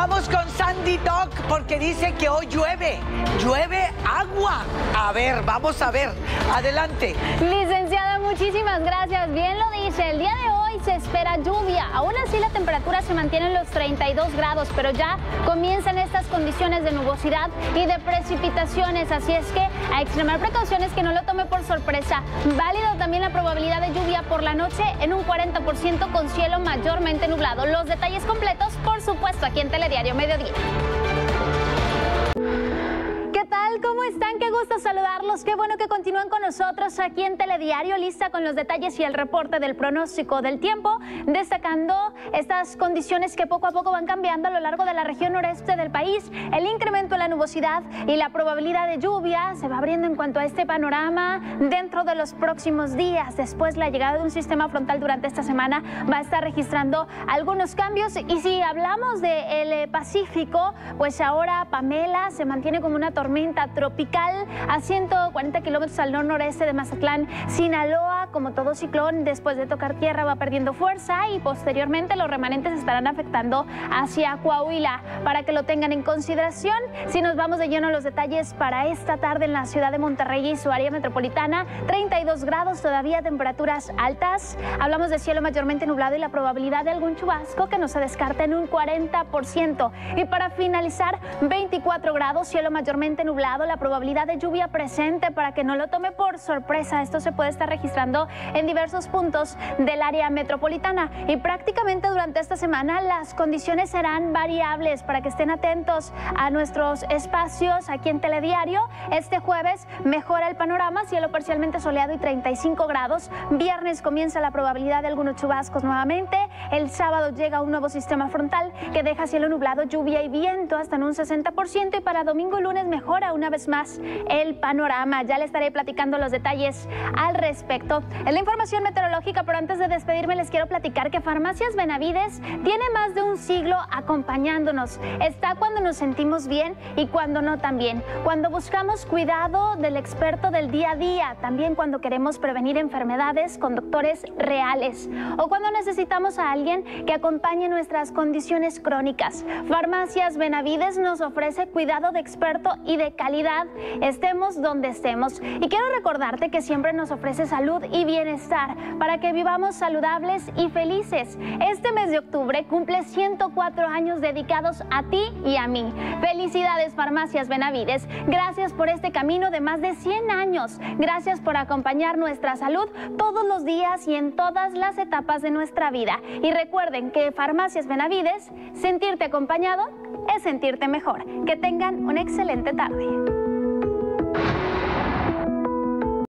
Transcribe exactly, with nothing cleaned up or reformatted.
Vamos con Sandy Doc porque dice que hoy llueve, llueve agua. A ver, vamos a ver. Adelante. Licenciada, muchísimas gracias. Bien lo dice, el día de hoy se espera lluvia. Aún así la temperatura se mantiene en los treinta y dos grados, pero ya comienzan estas condiciones de nubosidad y de precipitaciones. Así es que a extremar precauciones, que no lo tome por sorpresa. Válido también la probabilidad de lluvia por la noche en un cuarenta por ciento con cielo mayormente nublado. Los detalles completos, por supuesto, aquí en Telediario Mediodía. ¿Qué tal? ¿Cómo están? Qué gusto saludarlos. Qué bueno que continúan con nosotros aquí en Telediario, lista con los detalles y el reporte del pronóstico del tiempo, destacando estas condiciones que poco a poco van cambiando a lo largo de la región noreste del país. El incremento en la nubosidad y la probabilidad de lluvia se va abriendo en cuanto a este panorama dentro de los próximos días. Después, la llegada de un sistema frontal durante esta semana va a estar registrando algunos cambios. Y si hablamos del Pacífico, pues ahora Pamela se mantiene como una tormenta tropical a ciento cuarenta kilómetros al nor-noreste de Mazatlán, Sinaloa. Como todo ciclón, después de tocar tierra va perdiendo fuerza y posteriormente los remanentes estarán afectando hacia Coahuila, para que lo tengan en consideración. Si nos vamos de lleno a los detalles para esta tarde en la ciudad de Monterrey y su área metropolitana, treinta y dos grados, todavía temperaturas altas. Hablamos de cielo mayormente nublado y la probabilidad de algún chubasco que no se descarta en un cuarenta por ciento. Y para finalizar, veinticuatro grados, cielo mayormente nublado, la probabilidad de lluvia presente, para que no lo tome por sorpresa. Esto se puede estar registrando en diversos puntos del área metropolitana y prácticamente durante esta semana las condiciones serán variables, para que estén atentos a nuestros espacios aquí en Telediario. Este jueves mejora el panorama, cielo parcialmente soleado y treinta y cinco grados. Viernes comienza la probabilidad de algunos chubascos nuevamente. El sábado llega un nuevo sistema frontal que deja cielo nublado, lluvia y viento hasta en un sesenta por ciento, y para domingo y lunes mejora una vez más el panorama. Ya le estaré platicando los detalles al respecto en la información meteorológica, pero antes de despedirme les quiero platicar que Farmacias Benavides tiene más de un siglo acompañándonos. Está cuando nos sentimos bien y cuando no también. Cuando buscamos cuidado del experto del día a día, también cuando queremos prevenir enfermedades con doctores reales, o cuando necesitamos a alguien que acompañe nuestras condiciones crónicas. Farmacias Benavides nos ofrece cuidado de experto y de calidad, estemos donde estemos. Y quiero recordarte que siempre nos ofrece salud y bienestar para que vivamos saludables y felices. Este mes de octubre cumple ciento cuatro años dedicados a ti y a mí. Felicidades, Farmacias Benavides. Gracias por este camino de más de cien años. Gracias por acompañar nuestra salud todos los días y en todas las etapas de nuestra vida. Y recuerden que Farmacias Benavides, sentirte acompañado es sentirte mejor. Que tengan una excelente tarde.